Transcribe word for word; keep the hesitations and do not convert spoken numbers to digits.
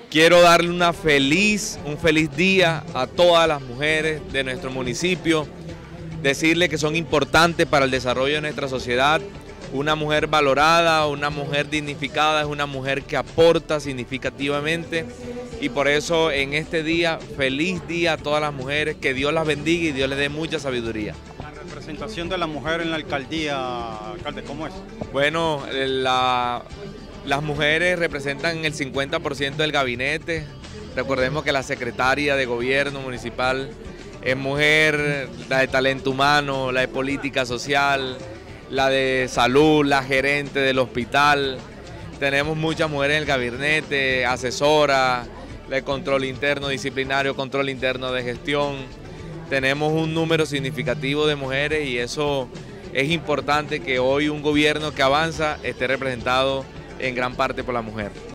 Quiero darle una feliz, un feliz día a todas las mujeres de nuestro municipio, decirle que son importantes para el desarrollo de nuestra sociedad. Una mujer valorada, una mujer dignificada, es una mujer que aporta significativamente y por eso en este día, feliz día a todas las mujeres, que Dios las bendiga y Dios les dé mucha sabiduría. La representación de la mujer en la alcaldía, alcalde, ¿cómo es? Bueno, la, las mujeres representan el cincuenta por ciento del gabinete. Recordemos que la secretaria de gobierno municipal es mujer, la de talento humano, la de política social, la de salud, la gerente del hospital. Tenemos muchas mujeres en el gabinete, asesora, de control interno disciplinario, control interno de gestión. Tenemos un número significativo de mujeres y eso es importante, que hoy un gobierno que avanza esté representado en gran parte por la mujer.